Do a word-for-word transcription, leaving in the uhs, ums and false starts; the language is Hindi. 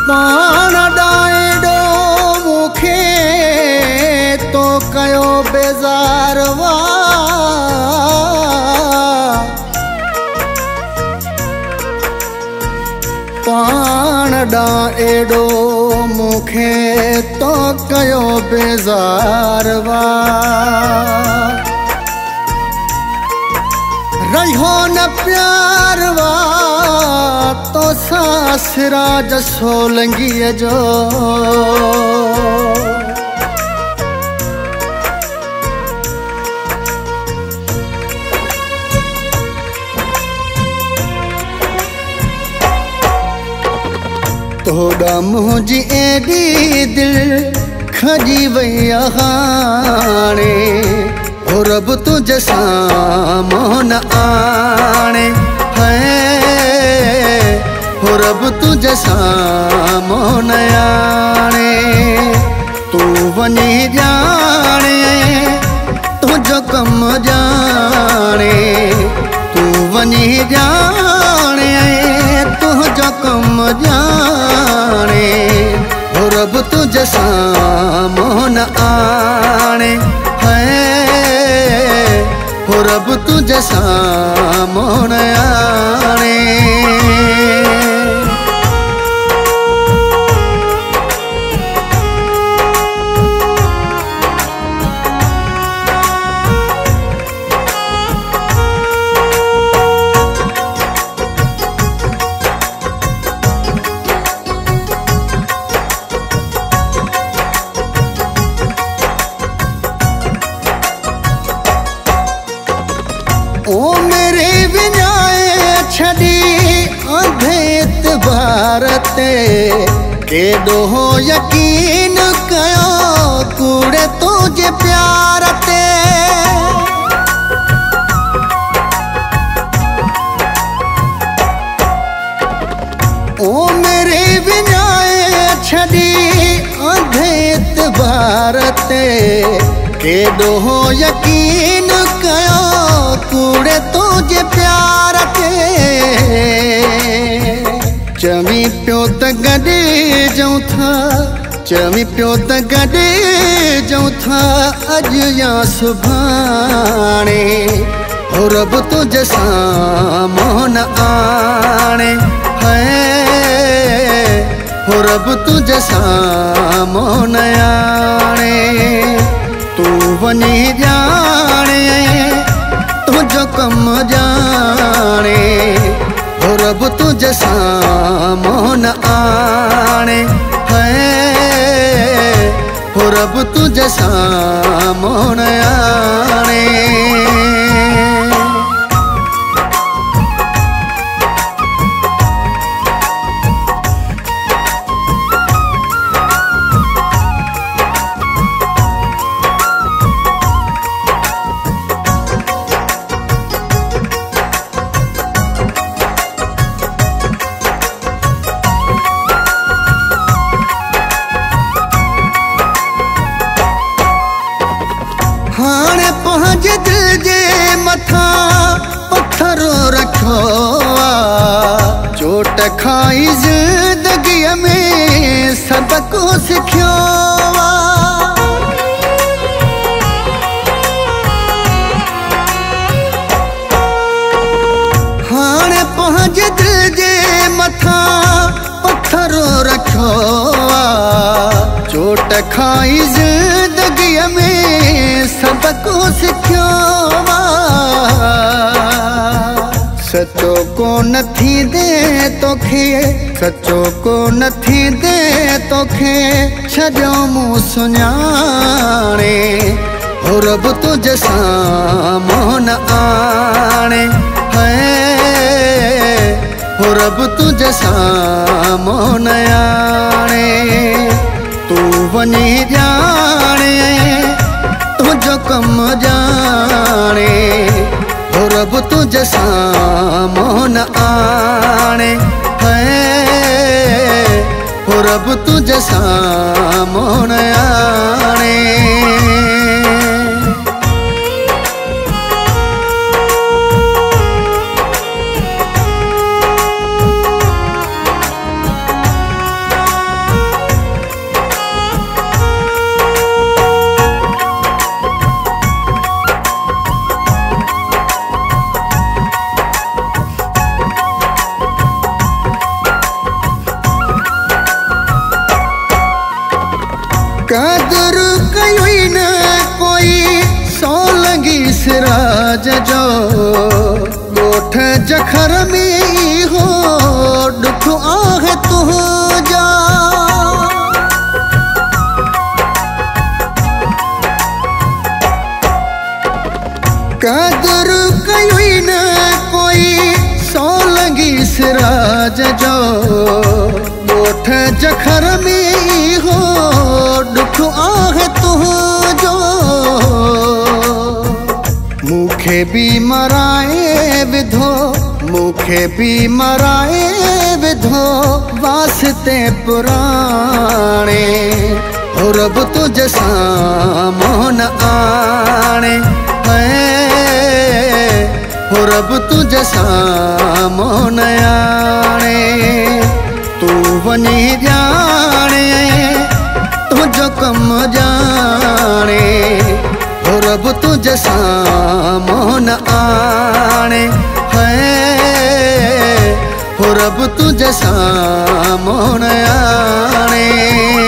पाण ॾांडो मूंखे तो कयो बेज़ारवा पाण ॾांडो मूंखे तो कयो बेज़ारवा रहियो न प्यारवा तो सासराज सोलंगीअ जो तोड़ा मुझी एडी दिल खजी वई हाणे हो रब तुझे सामोन आणे है हो रब तुझे सामोन आणे तू वनी जाने तुझो कम जाने तू वनी जाने तुझो कम जाने हो रब तुझे सामोन आणे हो रब तुझे सामोन आणे ओ मेरे विनाए छड़ी अंधेत भारते केडो हो यकीन कयो कूड़े तुझे प्यार ते ओ मेरे विनाए छड़ी अंधेत भारते केडो हो यकीन कयो कूड़े तुझे प्यार के चवी पियो त गॾे जाऊं था चवी पियो त गॾे जाऊं था अॼु या सुभाणे हो रब तुझे सामोन आणे है हो रब तुझे सामोन आणे तू वनी जाने तुझो कम जाने हो रब तुझे सामोन आणे है हो रब तुझे सामोन आणे हाणे पंहिंजे दिल जे मथां पत्थरो रखो चोट खाई ज़िंदगीअ में सबको सिखियो हाणे पंहिंजे दिल जे मथां पत्थरो रखो चोट खाई ज़िंदगीअ में सबको सिखियो सचो को नथी दे तोखे सचो को नथी दे तोखे छॾियो मूं सुञाणे हो रब तुझे सामोन आणे है हो रब तुझे सामोन आणे तू वनी जाने तुझो कम जाने हो रब तुझे सामोन आणे है हो रब तुझे सामोन आणे कदर कई न कोई सोलंगी सिराज जो गोठ जखर में हो दुख आहे तू जा कदर कई न कोई सोलंगी सिराज जो गोठ जखर में हो दुख आहे तू जो मुखे भी मराए विधो मुखे भी मराए विधो वास्ते पुराणे हो रब तुझ सामोन आणे हो रब तुझ सामोन आणे तू वनी जाने तुझो कम जाने हो रब तुझ सामोन आणे है हो रब तुझ सामोन आणे।